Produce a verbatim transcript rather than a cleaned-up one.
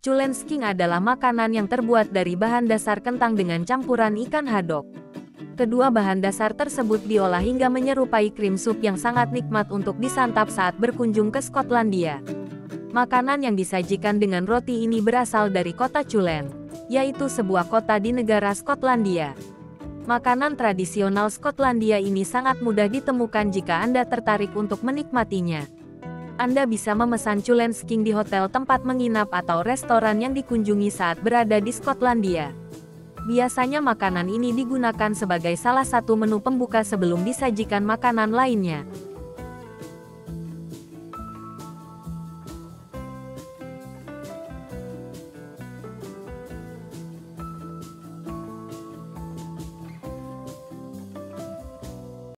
Chulensking adalah makanan yang terbuat dari bahan dasar kentang dengan campuran ikan haddock. Kedua bahan dasar tersebut diolah hingga menyerupai krim sup yang sangat nikmat untuk disantap saat berkunjung ke Skotlandia. Makanan yang disajikan dengan roti ini berasal dari kota Chulen, yaitu sebuah kota di negara Skotlandia. Makanan tradisional Skotlandia ini sangat mudah ditemukan jika Anda tertarik untuk menikmatinya. Anda bisa memesan Chulensking di hotel tempat menginap atau restoran yang dikunjungi saat berada di Skotlandia. Biasanya makanan ini digunakan sebagai salah satu menu pembuka sebelum disajikan makanan lainnya.